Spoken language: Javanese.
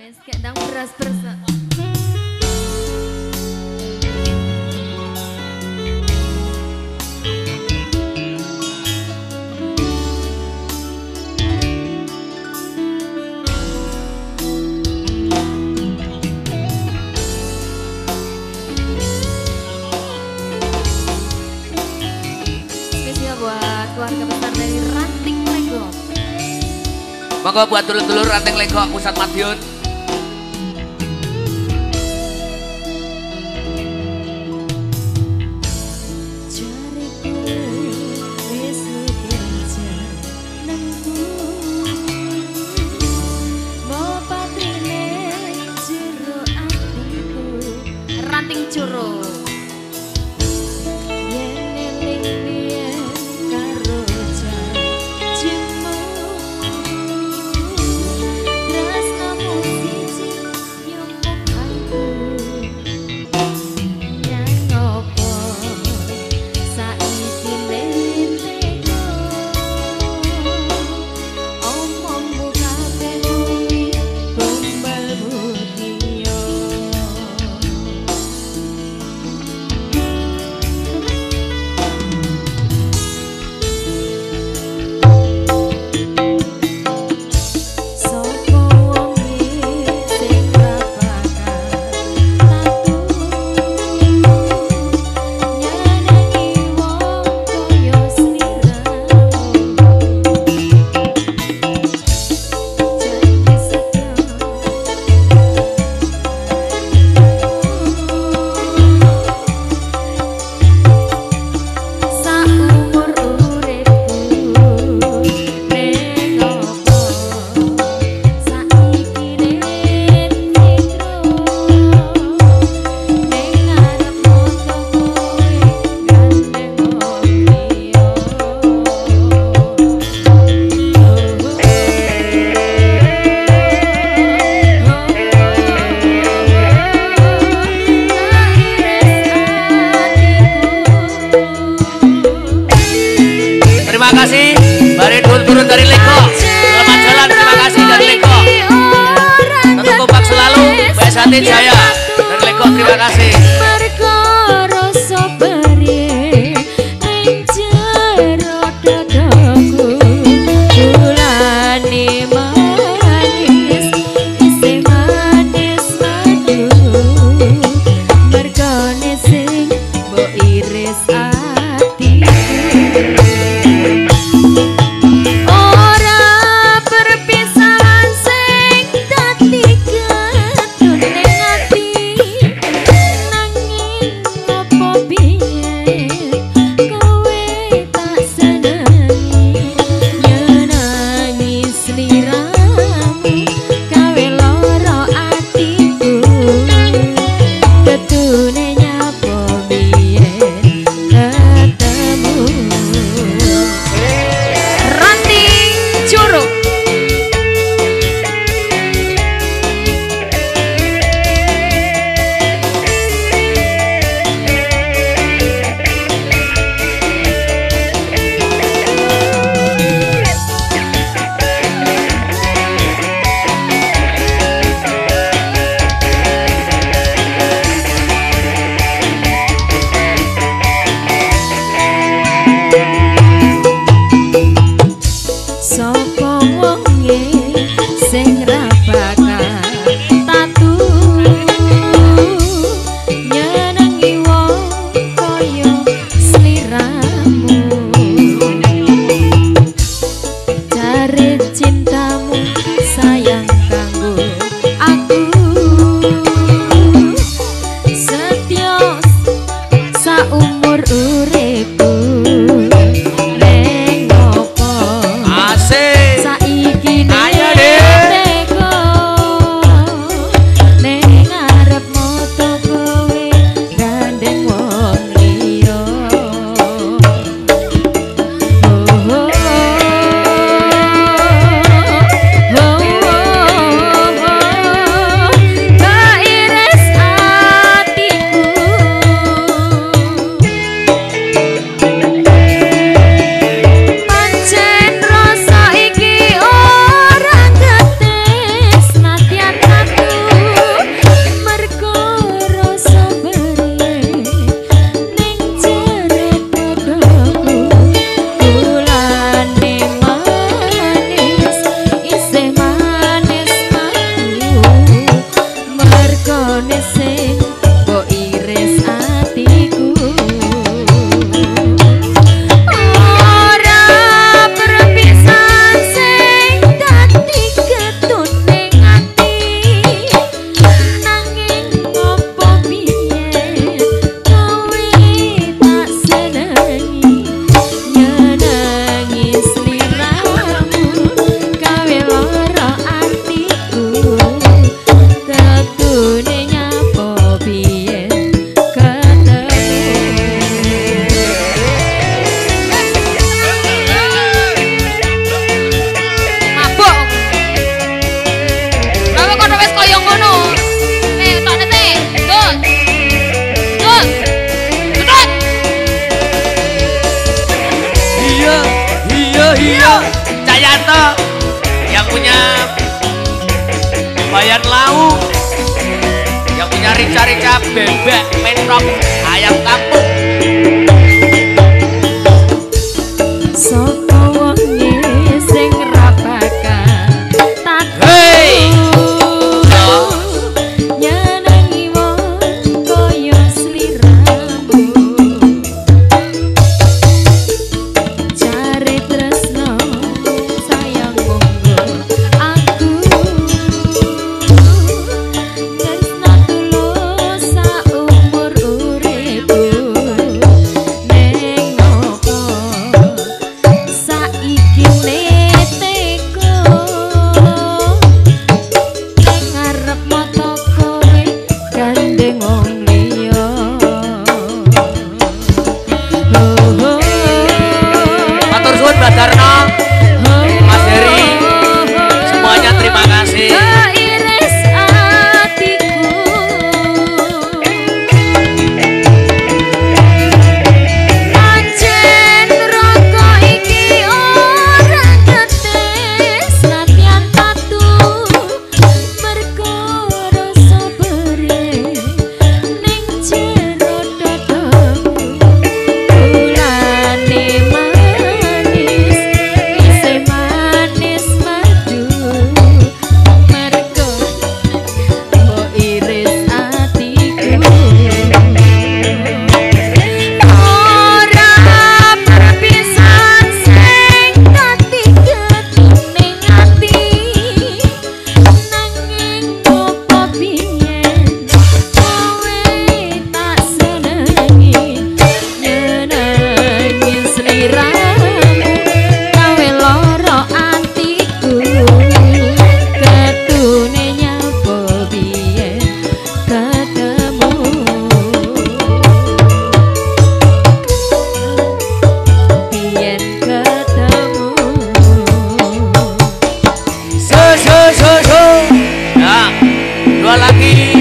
Wes kadang beras bersa. Spesial buat keluarga besar dari Ranting Lego. Monggo buat dulur-dulur Ranting Lego Pusat Madiun. Ranting Curo. Terima kasih Mbak turun dari Lego. Selamat jalan, terima kasih dari Lego. Tetap kompak selalu Mbak Santi Jaya dari Lego, terima kasih. Cayanto yang punya Bayan Lau, yang punya rica-rica bebek mentok ayam kampung. Sapa wonge sing ra bakal tak nyenengi wong kaya sliramu. Jare tresno sayang monggo aku tresno tulus saumur uripku. Neng opo saiki neteko ning ngarep mata kowe gandeng wong liya. Matur suwun Mbak Darno, Mas Heri, semuanya terima kasih. Iris atiku pancen rokok iki ora ketes latihan patu mergo rasa bere ning jero dadaku ulane manis isih manis madu mergo mbok iris atiku ora perpisahan sing katiga ning ati nanging opo biyen kowe tak senengi nyenengi sliramu gawe lara atiku ketune nyapa biyen ketemu biyen ketemu. So. Nah, dua lagi